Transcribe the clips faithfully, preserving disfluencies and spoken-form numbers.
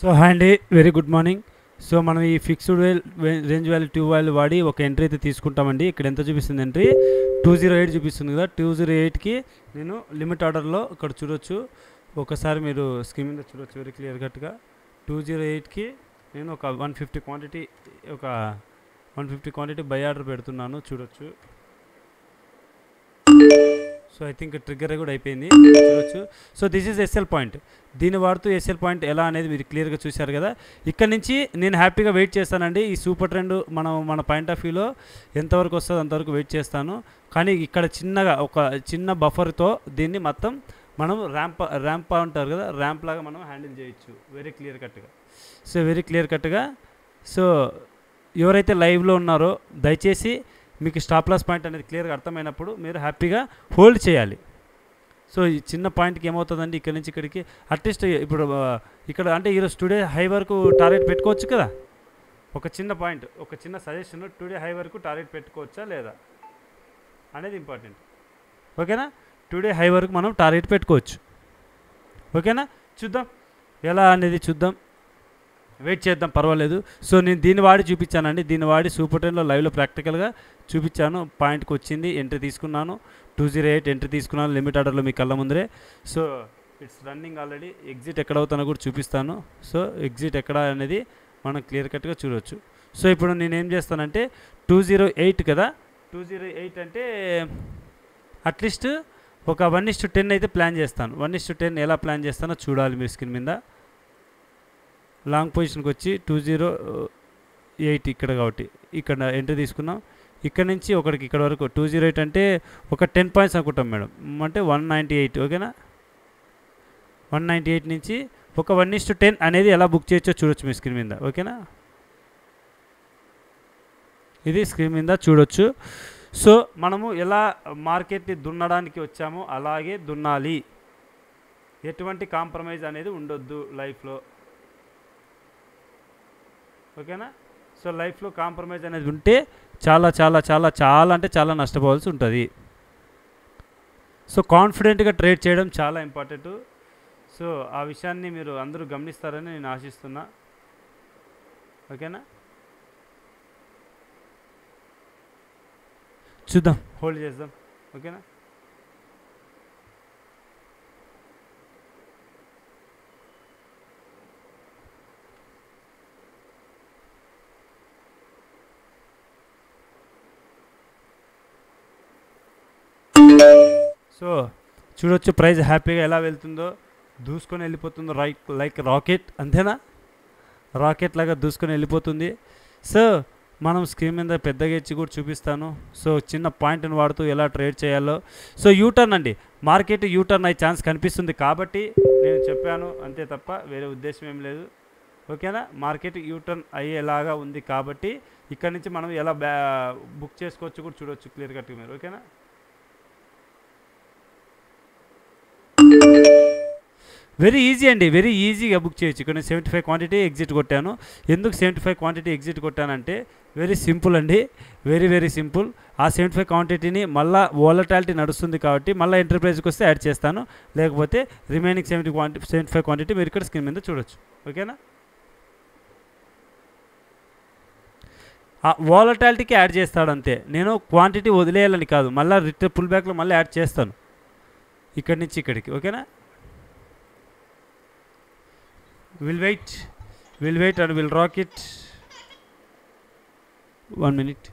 So hi అండి, very good morning. So మనం ఈ ఫిక్స్డ్ వేల్ రేంజ్ వాల్యూ టూ వాల్యూ వాడి ఒక ఎంట్రీ అయితే తీసుకుంటామండి. ఇక్కడ ఎంత చూపిస్తుంది ఎంట్రీ టూ జీరో ఎయిట్ చూపిస్తుంది కదా. టూ జీరో ఎయిట్కి నేను లిమిట్ ఆర్డర్లో ఇక్కడ చూడొచ్చు, ఒకసారి మీరు స్క్రీన్ మీద చూడొచ్చు వెరీ క్లియర్ కట్గా. టూ జీరో ఎయిట్కి నేను ఒక వన్ ఫిఫ్టీ క్వాంటిటీ ఒక one fifty quantity buy order పెడుతున్నాను, చూడొచ్చు. సో ఐ థింక్ ట్రిగ్గర్ కూడా అయిపోయింది, చూడొచ్చు. So this is SL point. దీన్ని వాడుతూ ఎస్ఎల్ పాయింట్ ఎలా అనేది మీరు క్లియర్గా చూశారు కదా. ఇక్కడ నుంచి నేను హ్యాపీగా వెయిట్ చేస్తానండి. ఈ సూపర్ ట్రెండ్ మనం మన పాయింట్ ఆఫ్ వ్యూలో ఎంతవరకు వస్తుందో అంతవరకు వెయిట్ చేస్తాను. కానీ ఇక్కడ చిన్నగా ఒక చిన్న బఫర్తో దీన్ని మొత్తం మనం ర్యాంప్ ర్యాంప్ అంటారు కదా, ర్యాంప్ లాగా మనం హ్యాండిల్ చేయొచ్చు వెరీ క్లియర్ కట్గా. సో వెరీ క్లియర్ కట్గా. సో ఎవరైతే లైవ్లో ఉన్నారో దయచేసి మీకు స్టాప్ లాస్ పాయింట్ అనేది క్లియర్గా అర్థమైనప్పుడు మీరు హ్యాపీగా హోల్డ్ చేయాలి. సో ఈ చిన్న పాయింట్కి ఏమవుతుందండి, ఇక్కడ నుంచి ఇక్కడికి అట్లీస్ట్ ఇప్పుడు ఇక్కడ అంటే ఈరోజు టుడే హై వరకు టార్గెట్ పెట్టుకోవచ్చు కదా. ఒక చిన్న పాయింట్, ఒక చిన్న సజెషన్, టుడే హై వరకు టార్గెట్ పెట్టుకోవచ్చా లేదా అనేది ఇంపార్టెంట్. ఓకేనా, టుడే హై వరకు మనం టార్గెట్ పెట్టుకోవచ్చు. ఓకేనా, చూద్దాం ఎలా అనేది చూద్దాం, వెయిట్ చేద్దాం, పర్వాలేదు. సో నేను దీన్ని వాడి చూపించానండి, దీన్ని వాడి సూపర్ ట్రెండ్లో లైవ్లో ప్రాక్టికల్గా చూపించాను. పాయింట్కి వచ్చింది, ఎంట్రీ తీసుకున్నాను, టూ జీరో ఎయిట్ ఎంట్రీ తీసుకున్నాను లిమిట్ ఆర్డర్లో మీ కళ్ళ ముందరే. So it's running already. Exit ఎక్కడ అవుతానో కూడా చూపిస్తాను. సో ఎగ్జిట్ ఎక్కడ అనేది మనం క్లియర్ కట్గా చూడవచ్చు. సో ఇప్పుడు నేను ఏం చేస్తానంటే టూ జీరో ఎయిట్ కదా, టూ జీరో ఎయిట్ అంటే అట్లీస్ట్ ఒక వన్ ఇస్ టు టెన్ అయితే ప్లాన్ చేస్తాను. వన్ ఇస్ టు టెన్ ఎలా ప్లాన్ చేస్తానో చూడాలి మీరు స్క్రీన్ మీద. లాంగ్ పొజిషన్కి వచ్చి టూ జీరో ఎయిట్ ఇక్కడ కాబట్టి ఇక్కడ ఎంట్రీ తీసుకున్నాం. ఇక్కడ నుంచి ఒకటికి ఇక్కడ వరకు టూ జీరో ఎయిట్ అంటే ఒక టెన్ పాయింట్స్ అనుకుంటాం మేడం, అంటే వన్ నైంటీ ఎయిట్. ఓకేనా, వన్ నైంటీ ఎయిట్ నుంచి ఒక వన్ ఇస్ టు టెన్ అనేది ఎలా బుక్ చేయొచ్చో చూడొచ్చు మీ స్క్రీన్ మీద. ఓకేనా, ఇది స్క్రీన్ మీద చూడొచ్చు. సో మనము ఎలా మార్కెట్ని దున్నడానికి వచ్చామో అలాగే దున్నాలి, ఎటువంటి కాంప్రమైజ్ అనేది ఉండొద్దు లైఫ్లో. ఓకేనా, సో లైఫ్లో కాంప్రమైజ్ అనేది ఉంటే చాలా చాలా చాలా చాలా అంటే చాలా నష్టపోవాల్సి ఉంటుంది. సో కాన్ఫిడెంట్గా ట్రేడ్ చేయడం చాలా ఇంపార్టెంట్. సో ఆ విషయాన్ని మీరు అందరూ గమనిస్తారని నేను ఆశిస్తున్నా. ఓకేనా, చూద్దాం, హోల్డ్ చేద్దాం. ఓకేనా, సో చూడొచ్చు ప్రైస్ హ్యాపీగా ఎలా వెళ్తుందో, దూసుకొని వెళ్ళిపోతుందో రైట్ లైక్ రాకెట్. అంతేనా, రాకెట్ లాగా దూసుకొని వెళ్ళిపోతుంది. సో మనం స్క్రీన్ మీద పెద్దగా ఇచ్చి కూడా చూపిస్తాను. సో చిన్న పాయింట్ని వాడుతూ ఎలా ట్రేడ్ చేయాలో. సో యూటర్న్ అండి, మార్కెట్ యూటర్న్ అయ్యే ఛాన్స్ కనిపిస్తుంది కాబట్టి నేను చెప్పాను, అంతే తప్ప వేరే ఉద్దేశం ఏం లేదు. ఓకేనా, మార్కెట్ యూటర్న్ అయ్యేలాగా ఉంది కాబట్టి ఇక్కడ నుంచి మనం ఎలా బ్యా బుక్ చేసుకోవచ్చు కూడా చూడవచ్చు క్లియర్ కట్గా మీరు. ఓకేనా, వెరీ ఈజీ అండి, వెరీ ఈజీగా బుక్ చేయొచ్చు. ఇక్కడ నేను సెవెంటీ ఫైవ్ క్వాంటిటీ ఎగ్జిట్ కొట్టాను. ఎందుకు సెవెంటీ ఫైవ్ క్వాంటిటీ ఎగ్జిట్ కొట్టానంటే వెరీ సింపుల్ అండి, వెరీ వెరీ సింపుల్. ఆ సెవెంటీ ఫైవ్ క్వాంటిటీని మళ్ళీ వోలటాలిటీ నడుస్తుంది కాబట్టి మళ్ళీ ఎంటర్ప్రైజ్కి వస్తే యాడ్ చేస్తాను, లేకపోతే remaining seventy quantity seventy five quantity మీరు ఇక్కడ స్క్రీన్ మీద చూడొచ్చు. ఓకేనా, ఆ వోలటాలిటీకి యాడ్ చేస్తాడు అంతే. నేను క్వాంటిటీ వదిలేయాలని కాదు, మళ్ళీ రిటర్న్ పుల్ బ్యాక్లో మళ్ళీ యాడ్ చేస్తాను ఇక్కడి నుంచి ఇక్కడికి. ఓకేనా, will wait will wait and will rock it. One minute.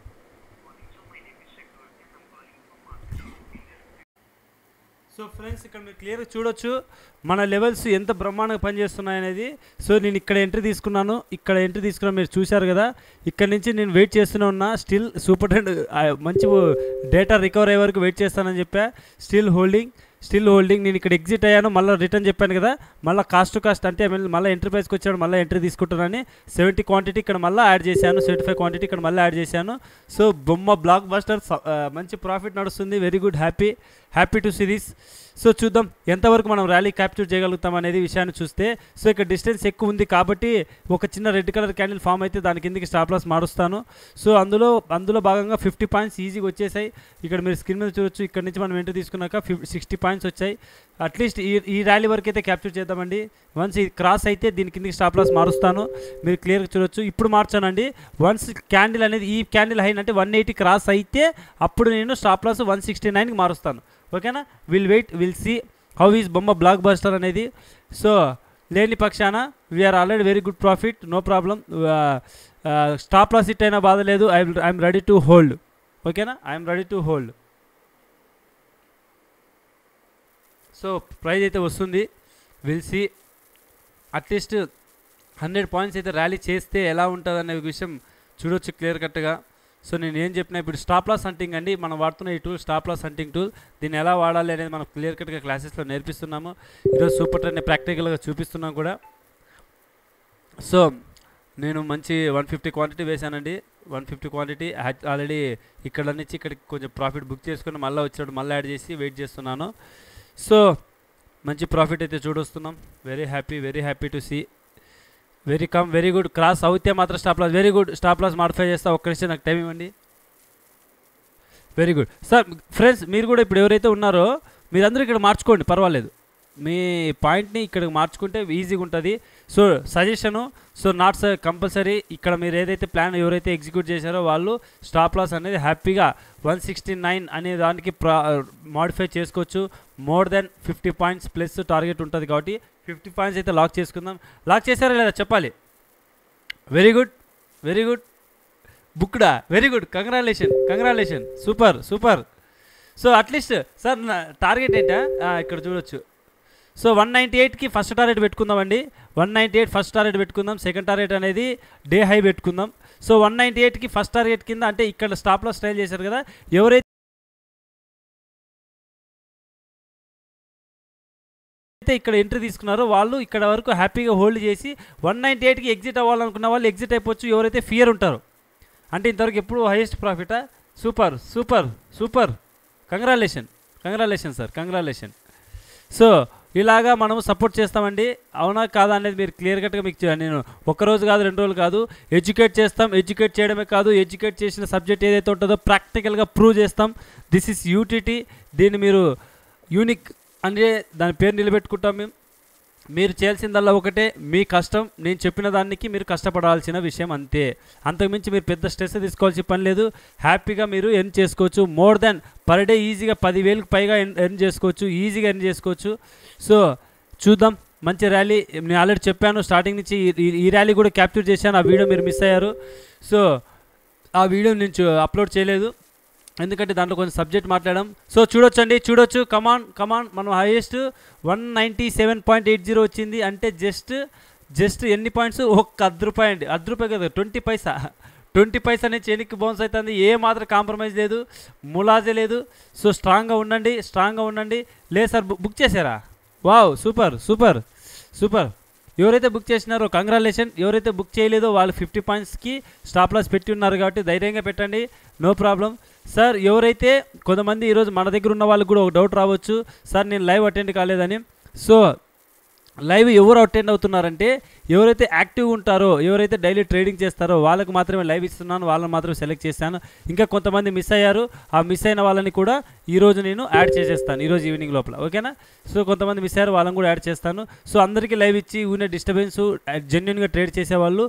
So friends ఇక్కడ మీరు క్లియర్గా చూడొచ్చు మన లెవెల్స్ ఎంత బ్రహ్మాండంగా పనిచేస్తున్నాయనేది. సో నేను ఇక్కడ ఎంట్రీ తీసుకున్నాను, ఇక్కడ ఎంట్రీ తీసుకున్నాను, మీరు చూశారు కదా. ఇక్కడ నుంచి నేను వెయిట్ చేస్తూనే ఉన్నా, స్టిల్ సూపర్ ట్రెండ్ మంచి డేటా రికవర్ అయ్యే వరకు వెయిట్ చేస్తానని చెప్పా. Still holding still holding. నేను ఇక్కడ ఎగ్జిట్ అయ్యాను, మళ్ళీ రిటర్న్ చెప్పాను కదా, మళ్ళీ కాస్ట్ టు కాస్ట్ అంటే మళ్ళీ ఎంట్రీ ప్రైస్కి వచ్చాడు, మళ్ళీ ఎంట్రీ తీసుకుంటానని సెవెంటీ క్వాంటిటీ ఇక్కడ మళ్ళీ యాడ్ చేశాను, సెవెంటీ ఫైవ్ క్వాంటిటీ ఇక్కడ మళ్ళీ యాడ్ చేశాను. సో బొమ్మ బ్లాక్ బస్టర్, మంచి ప్రాఫిట్ నడుస్తుంది. Very good, happy happy to series. So చూద్దాం ఎంతవరకు మనం ర్యాలీ క్యాప్చర్ చేయగలుగుతాం అనేది విషయాన్ని చూస్తే. సో ఇక్కడ డిస్టెన్స్ ఎక్కువ ఉంది కాబట్టి ఒక చిన్న రెడ్ కలర్ క్యాండిల్ ఫామ్ అయితే దాని కిందకి స్టాప్ లాస్ మారుస్తాను. సో అందులో అందులో భాగంగా ఫిఫ్టీ పాయింట్స్ ఈజీగా వచ్చేసాయి. ఇక్కడ మీరు స్క్రీన్ మీద చూడొచ్చు. ఇక్కడ నుంచి మనం ఎంట్రీ తీసుకున్నాక ఫిఫ్ సిక్స్టీ పాయింట్స్ వచ్చాయి. అట్లీస్ట్ ఈ ఈ ర్యాలీ వరకు అయితే క్యాప్చర్ చేద్దామండి. వన్స్ ఇది క్రాస్ అయితే దీని కిందకి స్టాప్ లాస్ మారుస్తాను, మీరు క్లియర్గా చూడొచ్చు. ఇప్పుడు మార్చానండి. వన్స్ క్యాండిల్ అనేది ఈ క్యాండిల్ హై అంటే వన్ ఎయిటీ క్రాస్ అయితే అప్పుడు నేను స్టాప్ లాస్ వన్ సిక్స్టీ నైన్కి మారుస్తాను. ఓకేనా, will wait, will see how is బొమ్మ బ్లాక్ బస్టర్ అనేది. సో లేని పక్షాన we're already very good profit, no problem. Stop loss hit అయినా బాధ లేదు. I I'm ready to hold. ఓకేనా, I'm ready to hold. So price అయితే వస్తుంది, will see. At least hundred points అయితే ర్యాలీ చేస్తే ఎలా ఉంటుంది అనే విషయం చూడొచ్చు క్లియర్ కట్గా. సో నేను ఏం చెప్పినా ఇప్పుడు స్టాప్ లాస్ హంటింగ్ అండి, మనం వాడుతున్న ఈ tool stop loss hunting tool. దీన్ని ఎలా వాడాలి అనేది మనం క్లియర్ కట్గా క్లాసెస్లో నేర్పిస్తున్నాము. ఈరోజు సూపర్ ట్రెండ్ని ప్రాక్టికల్గా చూపిస్తున్నాం కూడా. సో నేను మంచి వన్ ఫిఫ్టీ క్వాంటిటీ వేశానండి. వన్ ఫిఫ్టీ క్వాంటిటీ ఆల్రెడీ ఇక్కడ నుంచి ఇక్కడికి కొంచెం ప్రాఫిట్ బుక్ చేసుకుని మళ్ళీ వచ్చినప్పుడు మళ్ళీ యాడ్ చేసి వెయిట్ చేస్తున్నాను. సో మంచి ప్రాఫిట్ అయితే చూడొస్తున్నాం. Very happy, very happy to see. Very come, very good. Cross అవుతే మాత్రం stop loss, very good. Stop loss modify చేస్తా, ఒక్క నిమిషం నాకు టైం ఇవ్వండి. Very good sir. ఫ్రెండ్స్ మీరు కూడా ఇప్పుడు ఎవరైతే ఉన్నారో మీరందరూ ఇక్కడ మార్చుకోండి, పర్వాలేదు. మీ పాయింట్ని ఇక్కడ మార్చుకుంటే ఈజీగా ఉంటుంది. సో సజెషను, సో నాట్ స కంపల్సరీ. ఇక్కడ మీరు ఏదైతే ప్లాన్ ఎవరైతే ఎగ్జిక్యూట్ చేశారో వాళ్ళు స్టాప్ లాస్ అనేది హ్యాపీగా వన్ సిక్స్టీ నైన్ అనే దానికి ప్రా మాడిఫై చేసుకోవచ్చు. More than fifty points plus target ఉంటుంది కాబట్టి ఫిఫ్టీ పాయింట్స్ అయితే లాక్ చేసుకుందాం. లాక్ చేశారా లేదా చెప్పాలి. Very good, very good. బుక్డా, very good. Congratulation, congratulation. Super, super. So at least sir నా టార్గెట్ ఏంటా ఇక్కడ చూడొచ్చు. సో వన్ నైంటీ ఎయిట్కి ఫస్ట్ టార్గెట్ పెట్టుకుందామండి. One ninety eight first target పెట్టుకుందాం. సెకండ్ టార్గెట్ అనేది డే హై పెట్టుకుందాం. సో వన్ నైంటీ ఎయిట్కి ఫస్ట్ టార్గెట్ కింద అంటే ఇక్కడ స్టాప్ లాస్ ట్రైల్ చేశారు కదా, ఎవరైతే ఇక్కడ ఎంట్రీ తీసుకున్నారో వాళ్ళు ఇక్కడ వరకు హ్యాపీగా హోల్డ్ చేసి వన్ నైంటీ ఎయిట్కి ఎగ్జిట్ అవ్వాలనుకున్న వాళ్ళు ఎగ్జిట్ అయిపోవచ్చు. ఎవరైతే ఫియర్ ఉంటారో, అంటే ఇంతవరకు ఎప్పుడు హైయెస్ట్ ప్రాఫిటా. Super, super, super. Congratulation, congratulation sir, congratulation. So ఇలాగా మనము సపోర్ట్ చేస్తామండి. అవునా కాదా అనేది మీరు క్లియర్ కట్గా మీకు నేను ఒక్కరోజు కాదు రెండు రోజులు కాదు ఎడ్యుకేట్ చేస్తాం. ఎడ్యుకేట్ చేయడమే కాదు, ఎడ్యుకేట్ చేసిన సబ్జెక్ట్ ఏదైతే ఉంటుందో ప్రాక్టికల్గా ప్రూవ్ చేస్తాం. This is UTT. దీన్ని మీరు యూనిక్ అంటే దాని పేరు నిలబెట్టుకుంటాం మేము. మీరు చేయాల్సిందల్లా ఒకటే, మీ కష్టం. నేను చెప్పిన దానికి మీరు కష్టపడాల్సిన విషయం అంతే. అంతకుమించి మీరు పెద్ద స్ట్రెస్ తీసుకోవాల్సిన పని లేదు. హ్యాపీగా మీరు ఎర్న్ చేసుకోవచ్చు. మోర్ దెన్ పర్ డే ఈజీగా పదివేలకు పైగా ఎర్న్ చేసుకోవచ్చు, ఈజీగా ఎర్న్ చేసుకోవచ్చు. సో చూద్దాం. మంచి ర్యాలీ నేను ఆల్రెడీ చెప్పాను స్టార్టింగ్ నుంచి. ఈ ర్యాలీ కూడా క్యాప్చర్ చేశాను. ఆ వీడియో మీరు మిస్ అయ్యారు. సో ఆ వీడియో నేను అప్లోడ్ చేయలేదు ఎందుకంటే దాంట్లో కొంచెం సబ్జెక్ట్ మాట్లాడడం. సో చూడొచ్చండి, చూడొచ్చు. Come on come on. మనం highest one ninety seven point eight zero వచ్చింది. అంటే జస్ట్ జస్ట్ ఎన్ని పాయింట్స్, ఒక్క అర్ధ రూపాయి అండి. అర్ధ రూపాయి కదా, ట్వంటీ పైసా. ట్వంటీ పైసా నుంచి ఎన్నికి బౌన్స్ అవుతుంది. ఏ మాత్రం కాంప్రమైజ్ లేదు, ములాజే లేదు. సో స్ట్రాంగ్గా ఉండండి, స్ట్రాంగ్గా ఉండండి. లేదు సార్ బుక్ చేశారా? Wow, super, super, super. ఎవరైతే బుక్ చేసినారో కంగ్రాచులేషన్. ఎవరైతే బుక్ చేయలేదో వాళ్ళు ఫిఫ్టీ పాయింట్స్కి స్టాప్ లాస్ పెట్టి ఉన్నారు కాబట్టి ధైర్యంగా పెట్టండి, నో ప్రాబ్లం. సార్ ఎవరైతే కొంతమంది ఈరోజు మన దగ్గర ఉన్న వాళ్ళకి కూడా ఒక డౌట్ రావచ్చు, సార్ నేను లైవ్ అటెండ్ కాలేదని. సో లైవ్ ఎవరు అటెండ్ అవుతున్నారంటే ఎవరైతే యాక్టివ్గా ఉంటారో, ఎవరైతే డైలీ ట్రేడింగ్ చేస్తారో వాళ్ళకి మాత్రమే లైవ్ ఇస్తున్నాను, వాళ్ళని మాత్రమే సెలెక్ట్ చేశాను. ఇంకా కొంతమంది మిస్ అయ్యారు. ఆ మిస్ అయిన వాళ్ళని కూడా ఈరోజు నేను యాడ్ చేసేస్తాను ఈరోజు ఈవినింగ్ లోపల. ఓకేనా? సో కొంతమంది మిస్ అయ్యారు, వాళ్ళని కూడా యాడ్ చేస్తాను. సో అందరికీ లైవ్ ఇచ్చి ఊనే డిస్టర్బెన్స్ జెన్యున్గా ట్రేడ్ చేసేవాళ్ళు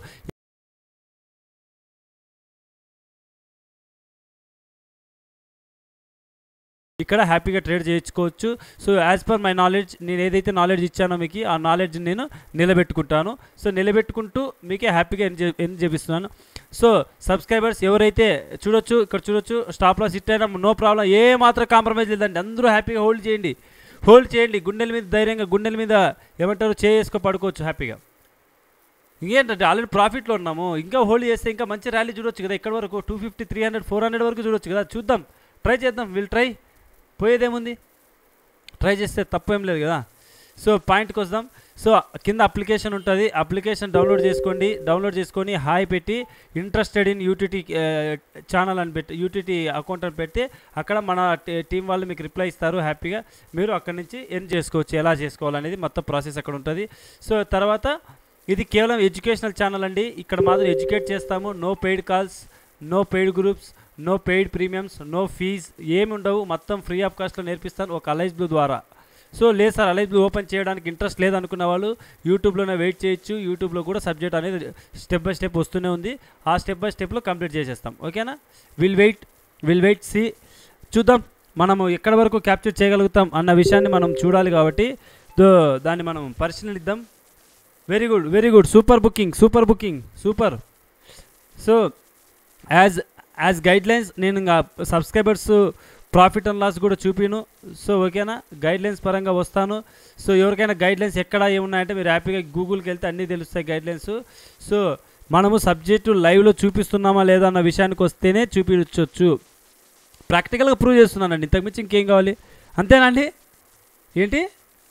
ఇక్కడ హ్యాపీగా ట్రేడ్ చేయించుకోవచ్చు. So as per my knowledge, నేను ఏదైతే నాలెడ్జ్ ఇచ్చానో మీకు ఆ నాలెడ్జ్ నేను నిలబెట్టుకుంటాను. సో నిలబెట్టుకుంటూ మీకే హ్యాపీగా ఎన్ ఎన్ చేపిస్తున్నాను. సో సబ్స్క్రైబర్స్ ఎవరైతే చూడొచ్చు, ఇక్కడ చూడొచ్చు స్టాప్ లాస్ హిట్ అయినా నో ప్రాబ్లం, ఏ మాత్రం కాంప్రమైజ్ లేదండి. అందరూ హ్యాపీగా హోల్డ్ చేయండి, హోల్డ్ చేయండి. గుండెల మీద ధైర్యంగా, గుండెల మీద ఏమంటారు చేసుకో పడుకోవచ్చు హ్యాపీగా. ఇంకేంటంటే ఆల్రెడీ ప్రాఫిట్లో ఉన్నాము, ఇంకా హోల్డ్ చేస్తే ఇంకా మంచి ర్యాలీ చూడొచ్చు కదా. ఇక్కడ వరకు two fifty three hundred four hundred వరకు చూడొచ్చు కదా. చూద్దాం, ట్రై చేద్దాం, విల్ ట్రై. పోయేదేముంది, ట్రై చేస్తే తప్పు ఏం లేదు కదా. సో పాయింట్కి వద్దాం. సో కింద అప్లికేషన్ ఉంటుంది, అప్లికేషన్ డౌన్లోడ్ చేసుకోండి. డౌన్లోడ్ చేసుకొని హాయ్ పెట్టి ఇంట్రెస్టెడ్ ఇన్ యూటీటీ ఛానల్ అని పెట్టి యూటీటీ అకౌంట్ అని పెడితే అక్కడ మన టీం వాళ్ళు మీకు రిప్లై ఇస్తారు. హ్యాపీగా మీరు అక్కడి నుంచి ఎర్న్ చేసుకోవచ్చు. ఎలా చేసుకోవాలనేది మొత్తం ప్రాసెస్ అక్కడ ఉంటుంది. సో తర్వాత ఇది కేవలం ఎడ్యుకేషనల్ ఛానల్ అండి. ఇక్కడ మాత్రం ఎడ్యుకేట్ చేస్తాము. No paid calls, no paid groups, no paid premiums, no fees ఏమి ఉండవు. మొత్తం ఫ్రీ ఆఫ్ కాస్ట్లో నేర్పిస్తాను ఒక అలైజ్ బ్లూ ద్వారా. సో లేదు సార్ అలైబ్లు ఓపెన్ చేయడానికి ఇంట్రెస్ట్ లేదనుకున్న వాళ్ళు యూట్యూబ్లోనే వెయిట్ చేయొచ్చు. యూట్యూబ్లో కూడా సబ్జెక్ట్ అనేది స్టెప్ బై స్టెప్ వస్తూనే ఉంది. ఆ స్టెప్ బై స్టెప్లో కంప్లీట్ చేసేస్తాం. ఓకేనా? Will wait will wait see చూద్దాం మనము ఎక్కడి వరకు క్యాప్చర్ చేయగలుగుతాం అన్న విషయాన్ని మనం చూడాలి. కాబట్టి దాన్ని మనం పరిశీలిద్దాం. Very good very good super booking super booking super. So as as guidelines నేను ఇంకా సబ్స్క్రైబర్స్ ప్రాఫిట్ అండ్ లాస్ కూడా చూపిను. సో ఓకేనా? గైడ్లైన్స్ పరంగా వస్తాను. సో ఎవరికైనా గైడ్లైన్స్ ఎక్కడ ఏమున్నాయంటే మీరు హ్యాపీగా గూగుల్కి వెళ్తే అన్నీ తెలుస్తాయి గైడ్లైన్స్. సో మనము సబ్జెక్టు లైవ్లో చూపిస్తున్నామా లేదా అన్న విషయానికి వస్తేనే చూపించవచ్చు. ప్రాక్టికల్గా ప్రూవ్ చేస్తున్నానండి, ఇంతకుమించి ఇంకేం కావాలి? అంతేనండి. ఏంటి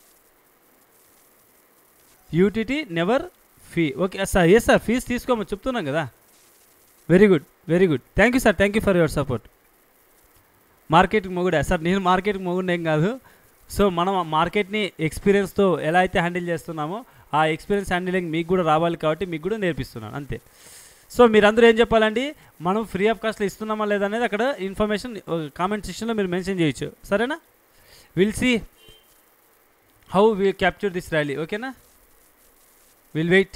UTT never fee? Okay sir, yes sir, fees తీసుకోమని చెప్తున్నాం కదా. Very good very good thank you sir, thank you for your support. మార్కెట్కి మొగుడే సార్, నేను మార్కెట్కి మొగుడు ఏం కాదు. సో మనం మార్కెట్ని ఎక్స్పీరియన్స్తో ఎలా అయితే హ్యాండిల్ చేస్తున్నామో ఆ ఎక్స్పీరియన్స్ హ్యాండిలింగ్ మీకు కూడా రావాలి కాబట్టి మీకు కూడా నేర్పిస్తున్నాను అంతే. సో మీరందరూ ఏం చెప్పాలండి, మనం ఫ్రీ ఆఫ్ కాస్ట్లో ఇస్తున్నామా లేదా అనేది అక్కడ ఇన్ఫర్మేషన్ కామెంట్ సెక్షన్లో మీరు మెన్షన్ చేయొచ్చు. సరేనా? Will see how we capture this rally. ఓకేనా? Will wait.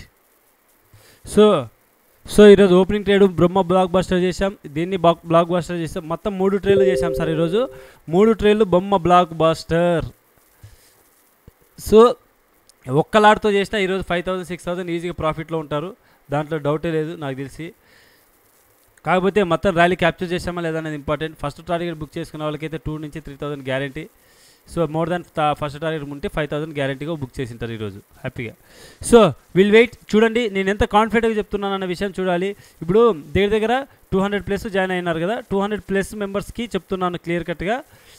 సో సో ఈరోజు ఓపెనింగ్ ట్రేడ్ బ్రహ్మ బ్లాక్ బస్టర్ చేసాం, దీన్ని బ్లాక్ బ్లాక్ బస్టర్ చేసాం. మొత్తం మూడు ట్రేడ్లు చేసాం సార్ ఈరోజు. మూడు ట్రేడ్లు బొమ్మ బ్లాక్ బస్టర్. సో ఒక్క లాట్తో చేసినా ఈరోజు ఫైవ్ థౌసండ్ సిక్స్ థౌసండ్ ఈజీగా ప్రాఫిట్లో ఉంటారు, దాంట్లో డౌటే లేదు నాకు తెలిసి. కాకపోతే మొత్తం ర్యాలీ క్యాప్చర్ చేసామా లేదా అనేది ఇంపార్టెంట్. ఫస్ట్ టార్గెట్ బుక్ చేసుకున్న వాళ్ళకైతే టూ నుంచి three thousand guarantee. So more than first target ఉంటే ఫైవ్ థౌసండ్ గ్యారంటీగా బుక్ చేసింటారు ఈరోజు హ్యాపీగా. So will wait. చూడండి నేను ఎంత కాన్ఫిడెంట్గా చెప్తున్నాను అన్న విషయం చూడాలి. ఇప్పుడు దగ్గర దగ్గర టూ హండ్రెడ్ ప్లస్ జాయిన్ అయినారు కదా, టూ హండ్రెడ్ ప్లస్ మెంబర్స్కి చెప్తున్నాను క్లియర్ కట్గా.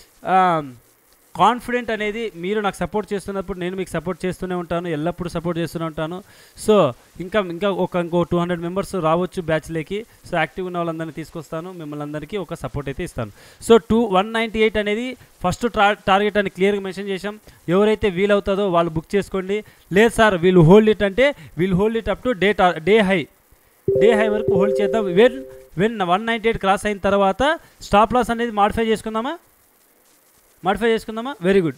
కాన్ఫిడెంట్ అనేది మీరు నాకు సపోర్ట్ చేస్తున్నప్పుడు నేను మీకు సపోర్ట్ చేస్తూనే ఉంటాను, ఎల్లప్పుడూ సపోర్ట్ చేస్తూనే ఉంటాను. సో ఇంకా ఇంకా ఒక ఇంకో టూ హండ్రెడ్ మెంబర్స్ రావచ్చు బ్యాచ్లోకి. సో యాక్టివ్ ఉన్న వాళ్ళందరినీ తీసుకొస్తాను, మిమ్మల్ని అందరికీ ఒక సపోర్ట్ అయితే ఇస్తాను. So two one ninety eight అనేది ఫస్ట్ టార్గెట్ అని క్లియర్గా మెన్షన్ చేసాం. ఎవరైతే వీలవుతుందో వాళ్ళు బుక్ చేసుకోండి. లేదు సార్ వీళ్ళు హోల్డ్ ఇట్ అంటే వీళ్ళు hold it up to day day high day high వరకు హోల్డ్ చేద్దాం. When when one ninety eight cross అయిన తర్వాత స్టాప్ లాస్ అనేది మాడిఫై చేసుకుందామా మాడిఫై చేసుకుందామా very good.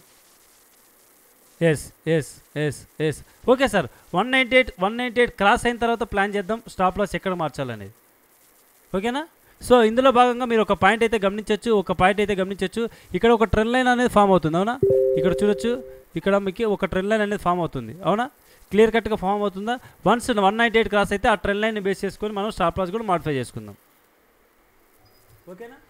Yes yes yes yes okay sir. One ninety eight one ninety eight cross అయిన తర్వాత plan చేద్దాం స్టాప్ లాస్ ఎక్కడ మార్చాలనేది. ఓకేనా? సో ఇందులో భాగంగా మీరు ఒక పాయింట్ అయితే గమనించవచ్చు ఒక పాయింట్ అయితే గమనించవచ్చు ఇక్కడ ఒక ట్రెండ్ లైన్ అనేది ఫామ్ అవుతుంది. అవునా? ఇక్కడ చూడొచ్చు, ఇక్కడ మీకు ఒక ట్రెండ్ లైన్ అనేది ఫామ్ అవుతుంది. అవునా? క్లియర్ కట్గా ఫామ్ అవుతుందా? Once one ninety eight cross అయితే ఆ ట్రెండ్ లైన్ని బేస్ చేసుకొని మనం స్టాప్ లాస్ కూడా మాడిఫై చేసుకుందాం. ఓకేనా?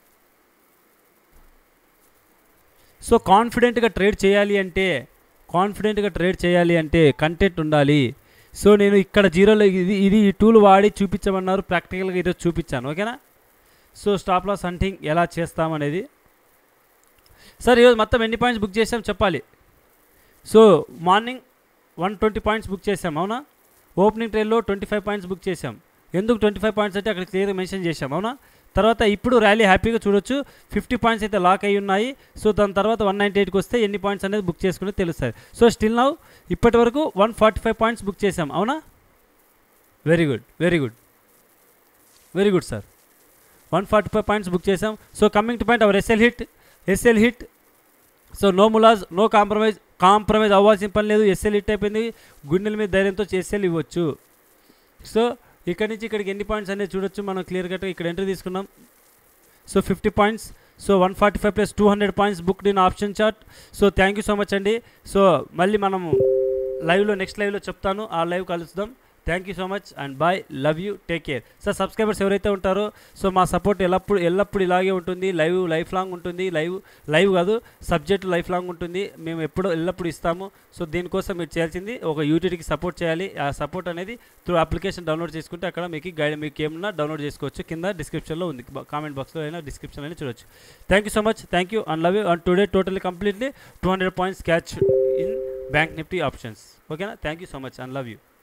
సో కాన్ఫిడెంట్గా ట్రేడ్ చేయాలి అంటే కాన్ఫిడెంట్గా ట్రేడ్ చేయాలి అంటే కంటెంట్ ఉండాలి. సో నేను ఇక్కడ జీరోలో ఇది ఇది ఈ టూల్ వాడి చూపించమన్నారు, ప్రాక్టికల్గా ఈరోజు చూపించాను. ఓకేనా? సో స్టాప్ లాస్ హంటింగ్ ఎలా చేస్తామనేది. సార్ ఈరోజు మొత్తం ఎన్ని పాయింట్స్ బుక్ చేసాం చెప్పాలి. So morning one twenty points book చేసాం. అవునా? ఓపెనింగ్ ట్రేడ్లో ట్వంటీ ఫైవ్ పాయింట్స్ బుక్ చేసాం. ఎందుకు ట్వంటీ ఫైవ్ పాయింట్స్ అంటే అక్కడ క్లియర్గా మెన్షన్ చేసాం. అవునా? తర్వాత ఇప్పుడు ర్యాలీ హ్యాపీగా చూడొచ్చు, ఫిఫ్టీ పాయింట్స్ అయితే లాక్ అయ్యి ఉన్నాయి. సో దాని తర్వాత వన్ నైంటీ ఎయిట్కి వస్తే ఎన్ని పాయింట్స్ అనేది బుక్ చేసుకుని తెలుస్తుంది. సో స్టిల్ నౌ ఇప్పటి వరకు one forty five points book చేసాం. అవునా? Very good very good very good sir. One forty five points book చేసాం. So coming to point our SL hit SL hit so no ములాజ్ no compromise compromise అవ్వాల్సిన పని లేదు. SL hit అయిపోయింది, గుండెల మీద ధైర్యంతో ఎస్ఎల్ ఇవ్వచ్చు. సో ఇక్కడ నుంచి ఇక్కడికి ఎన్ని పాయింట్స్ అనేది చూడొచ్చు మనం క్లియర్ కట్గా. ఇక్కడ ఎంట్రీ తీసుకున్నాం. So fifty points. So one forty five plus two hundred points booked in option chart. So thank you so much అండి. సో మళ్ళీ మనము లైవ్లో నెక్స్ట్ లైవ్లో చెప్తాను, ఆ లైవ్ కలుద్దాం. Thank you so much and bye, love you, take care. Sir subscribers ఎవరైతే ఉంటారో సో మా సపోర్ట్ ఎల్లప్పుడు ఎల్లప్పుడు ఇలాగే ఉంటుంది. లైవ్ లైఫ్ లాంగ్ ఉంటుంది. లైవ్ లైవ్ కాదు సబ్జెక్ట్ లైఫ్ లాంగ్ ఉంటుంది. మేము ఎప్పుడు ఎల్లప్పుడు ఇస్తాము. సో దీనికోసం మీరు చేయాల్సింది ఒక యూటీటీకి సపోర్ట్ చేయాలి. ఆ సపోర్ట్ అనేది త్రూ అప్లికేషన్ డౌన్లోడ్ చేసుకుంటే అక్కడ మీకు గైడ్ మీకు ఏమన్నా డౌన్లోడ్ చేసుకోవచ్చు. కింద డిస్క్రిప్షన్లో ఉంది, కామెంట్ బాక్స్లో అయినా డిస్క్రిప్షన్ అయినా చూడొచ్చు. Thank you so much, thank you and love you. And today totally completely two hundred points catch in bank Nifty options. ఓకేనా? Thank you so much and love you.